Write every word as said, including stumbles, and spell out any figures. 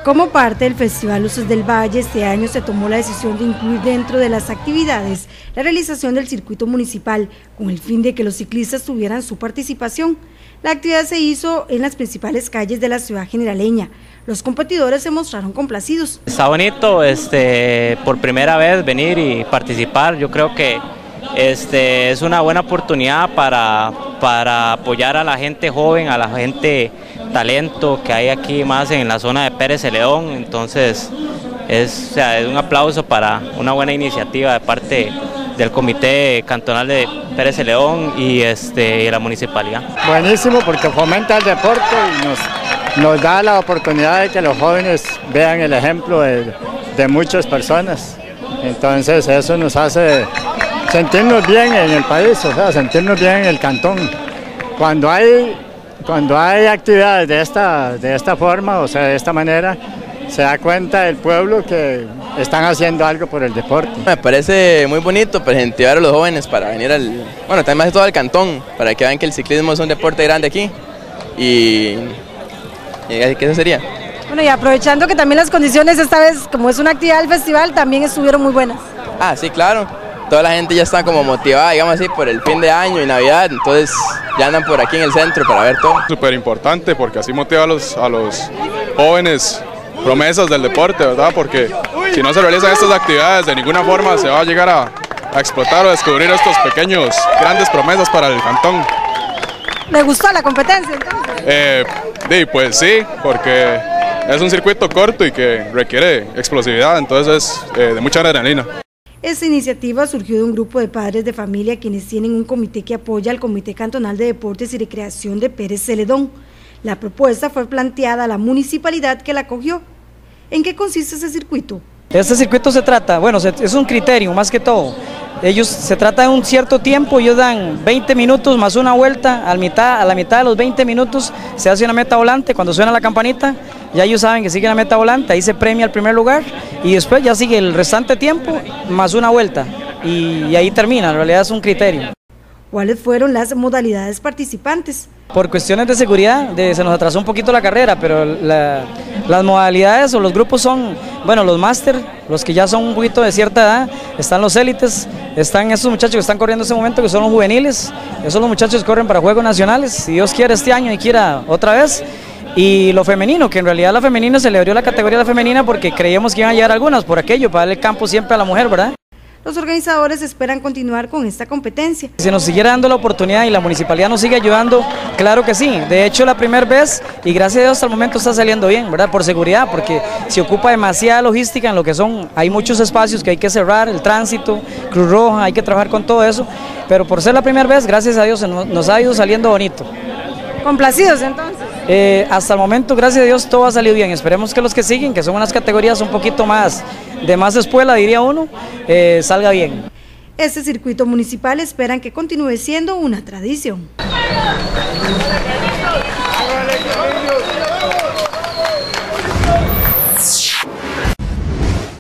Como parte del Festival Luces del Valle, este año se tomó la decisión de incluir dentro de las actividades la realización del circuito municipal, con el fin de que los ciclistas tuvieran su participación. La actividad se hizo en las principales calles de la ciudad generaleña. Los competidores se mostraron complacidos. Está bonito este, por primera vez venir y participar. Yo creo que este, es una buena oportunidad para, para apoyar a la gente joven, a la gente talento que hay aquí más en la zona de Pérez Celedón. Entonces es, o sea, es un aplauso para una buena iniciativa de parte del Comité Cantonal de Pérez Celedón y, este, y la municipalidad. Buenísimo, porque fomenta el deporte y nos, nos da la oportunidad de que los jóvenes vean el ejemplo de, de muchas personas. Entonces eso nos hace sentirnos bien en el país, o sea, sentirnos bien en el cantón. Cuando hay, cuando hay actividades de esta, de esta forma, o sea, de esta manera, se da cuenta el pueblo que están haciendo algo por el deporte. Me parece muy bonito incentivar a los jóvenes para venir al, bueno, también más de todo al cantón, para que vean que el ciclismo es un deporte grande aquí y, y que eso sería. Bueno, y aprovechando que también las condiciones esta vez, como es una actividad del festival, también estuvieron muy buenas. Ah, sí, claro. Toda la gente ya está como motivada, digamos así, por el fin de año y Navidad, entonces ya andan por aquí en el centro para ver todo. Súper importante porque así motiva a los, a los jóvenes promesas del deporte, ¿verdad? Porque si no se realizan estas actividades, de ninguna forma se va a llegar a, a explotar o descubrir estos pequeños, grandes promesas para el cantón. ¿Le gustó la competencia entonces? Eh, sí, pues sí, porque es un circuito corto y que requiere explosividad, entonces es eh, de mucha adrenalina. Esta iniciativa surgió de un grupo de padres de familia quienes tienen un comité que apoya al Comité Cantonal de Deportes y Recreación de Pérez Celedón. La propuesta fue planteada a la municipalidad que la acogió. ¿En qué consiste ese circuito? Este circuito se trata, bueno, es un criterio más que todo. Ellos, se trata de un cierto tiempo, ellos dan veinte minutos más una vuelta, a, mitad, a la mitad de los veinte minutos se hace una meta volante, cuando suena la campanita, ya ellos saben que sigue la meta volante, ahí se premia el primer lugar y después ya sigue el restante tiempo más una vuelta y, y ahí termina, en realidad es un criterio. ¿Cuáles fueron las modalidades participantes? Por cuestiones de seguridad, de, se nos atrasó un poquito la carrera, pero la, las modalidades o los grupos son, bueno, los máster, los que ya son un poquito de cierta edad, están los élites, están estos muchachos que están corriendo en este momento, que son los juveniles, esos son los muchachos que corren para Juegos Nacionales, si Dios quiere este año y quiera otra vez, y lo femenino, que en realidad la femenina se le abrió la categoría a la femenina porque creíamos que iban a llegar algunas por aquello, para darle campo siempre a la mujer, ¿verdad? Los organizadores esperan continuar con esta competencia. Si nos siguiera dando la oportunidad y la municipalidad nos sigue ayudando, claro que sí. De hecho, la primera vez, y gracias a Dios hasta el momento está saliendo bien, ¿verdad? Por seguridad, porque se ocupa demasiada logística en lo que son, hay muchos espacios que hay que cerrar, el tránsito, Cruz Roja, hay que trabajar con todo eso, pero por ser la primera vez, gracias a Dios, nos ha ido saliendo bonito. ¿Complacidos entonces? Eh, hasta el momento, gracias a Dios, todo ha salido bien. Esperemos que los que siguen, que son unas categorías un poquito más de más espuela, diría uno, eh, salga bien. Este circuito municipal esperan que continúe siendo una tradición.